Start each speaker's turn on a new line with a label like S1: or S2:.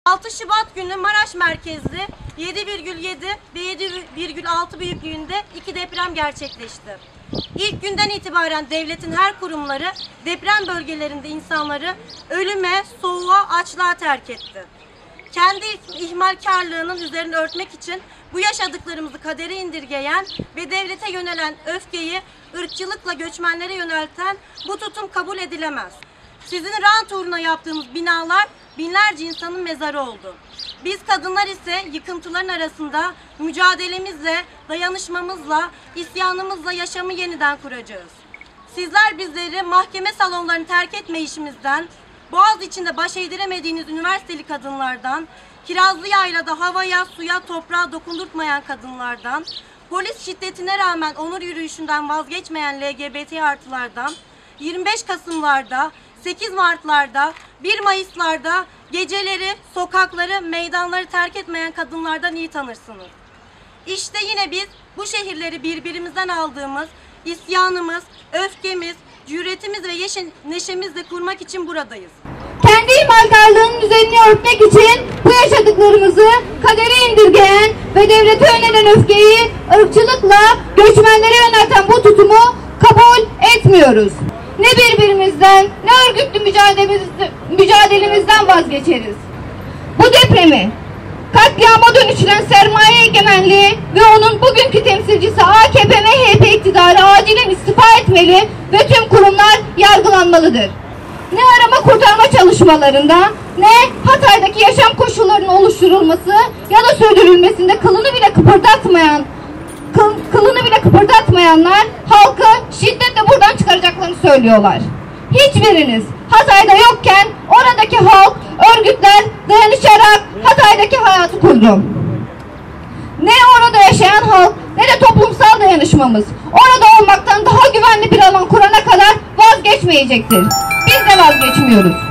S1: 6 Şubat günü Maraş merkezli 7,7 ve 7,6 büyüklüğünde 2 deprem gerçekleşti. İlk günden itibaren devletin her kurumları deprem bölgelerinde insanları ölüme, soğuğa, açlığa terk etti. Kendi ihmalkarlığının üzerine örtmek için bu yaşadıklarımızı kadere indirgeyen ve devlete yönelen öfkeyi ırkçılıkla göçmenlere yönelten bu tutum kabul edilemez. Sizin rant uğruna yaptığınız binalar binlerce insanın mezarı oldu. Biz kadınlar ise yıkıntıların arasında mücadelemizle, dayanışmamızla, isyanımızla yaşamı yeniden kuracağız. Sizler bizleri mahkeme salonlarını terk etme işimizden, Boğaz içinde baş eğdiremediğiniz üniversiteli kadınlardan, Kirazlı Yayla'da havaya, suya, toprağa dokundurtmayan kadınlardan, polis şiddetine rağmen onur yürüyüşünden vazgeçmeyen LGBT artılardan, 25 Kasım'larda, 8 Mart'larda, 1 Mayıs'larda geceleri, sokakları, meydanları terk etmeyen kadınlardan iyi tanırsınız. İşte yine biz bu şehirleri birbirimizden aldığımız isyanımız, öfkemiz, cüretimiz ve neşemizle kurmak için buradayız.
S2: Kendi ihmalkarlığının üzerini örtmek için bu yaşadıklarımızı kadere indirgeyen ve devlete yönelen öfkeyi ırkçılıkla göçmenlere yönelten bu tutumu kabul etmiyoruz. Ne birbirimizden ne örgütlü mücadelemizden vazgeçeriz. Bu depremi katliama dönüştüren sermaye egemenliği ve onun bugünkü temsilcisi AKP MHP iktidarı acilen istifa etmeli ve tüm kurumlar yargılanmalıdır. Ne arama kurtarma çalışmalarında ne Hatay'daki yaşam koşullarının oluşturulması ya da sürdürülmesinde kılını bile kıpırdatmayanlar halkı şiddetle buradan çıkaracaklarını söylüyorlar. Hiçbiriniz Hatay'da yokken oradaki halk, örgütler dayanışarak Hatay'daki hayatı kurdu. Ne orada yaşayan halk ne de toplumsal dayanışmamız orada olmaktan daha güvenli bir alan kurana kadar vazgeçmeyecektir. Biz de vazgeçmiyoruz.